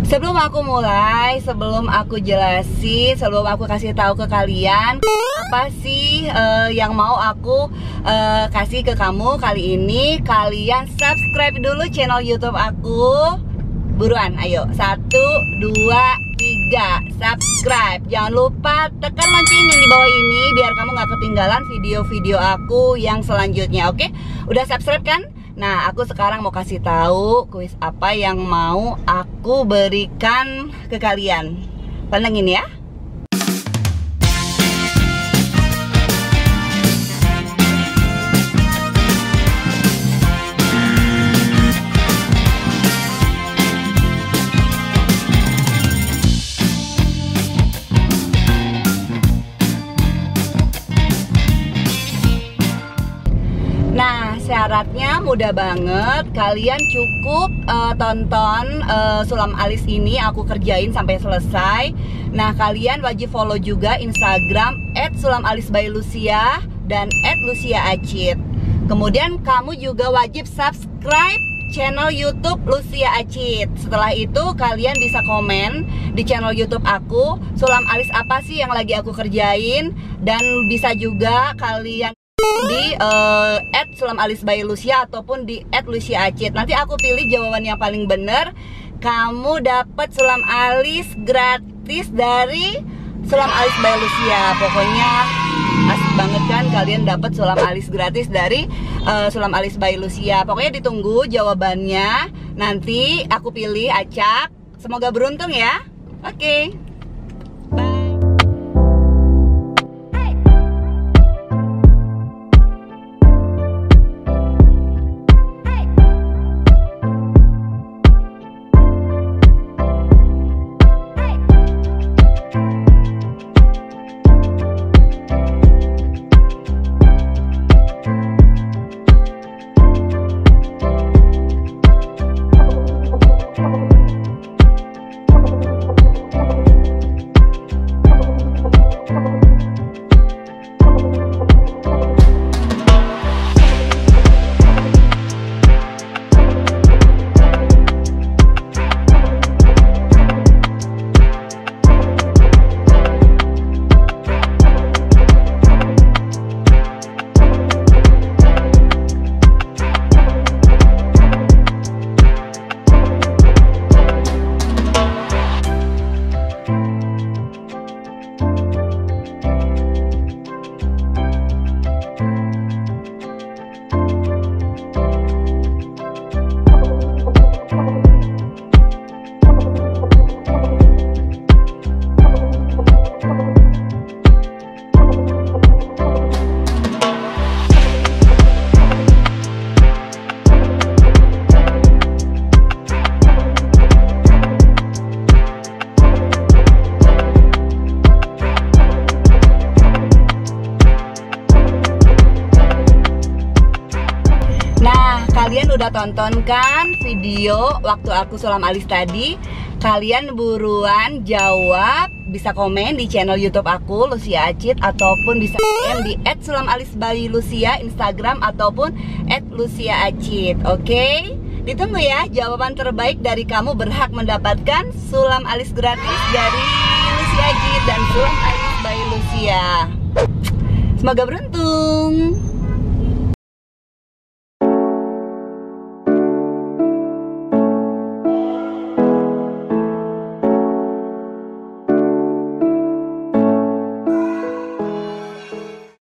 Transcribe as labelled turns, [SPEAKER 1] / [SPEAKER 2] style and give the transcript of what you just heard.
[SPEAKER 1] Sebelum aku mulai, sebelum aku jelasin, sebelum aku kasih tahu ke kalian apa sih yang mau aku kasih ke kamu kali ini, kalian subscribe dulu channel YouTube aku. Buruan, ayo. 1, 2, 3, subscribe. Jangan lupa tekan lonceng yang di bawah ini biar kamu gak ketinggalan video-video aku yang selanjutnya. Oke? Udah subscribe kan? Nah, aku sekarang mau kasih tahu kuis apa yang mau aku berikan ke kalian. Pantengin ya. Nah, syaratnya mudah banget. Kalian cukup tonton Sulam Alis ini aku kerjain sampai selesai. Nah, kalian wajib follow juga Instagram @sulamalisbylucia dan @luciaacit. Kemudian kamu juga wajib subscribe channel YouTube Lucia Acit. Setelah itu kalian bisa komen di channel YouTube aku, Sulam Alis apa sih yang lagi aku kerjain. Dan bisa juga kalian di @sulamalisbylucia ataupun di @luciaacit. Nanti aku pilih jawaban yang paling benar. Kamu dapat Sulam Alis gratis dari Sulam Alis by Lucia. Pokoknya asik banget kan kalian dapat Sulam Alis gratis dari Sulam Alis by Lucia. Pokoknya ditunggu jawabannya. Nanti aku pilih acak. Semoga beruntung ya. Oke. Bye. Kalian udah tonton kan video waktu aku Sulam Alis tadi? Kalian buruan jawab, bisa komen di channel YouTube aku Lucia Acit ataupun bisa DM di @sulamalisbylucia Instagram ataupun @luciaacit. Oke? Ditunggu ya, jawaban terbaik dari kamu berhak mendapatkan Sulam Alis gratis dari Lucia Acit dan Sulam Alis by Lucia. Semoga beruntung.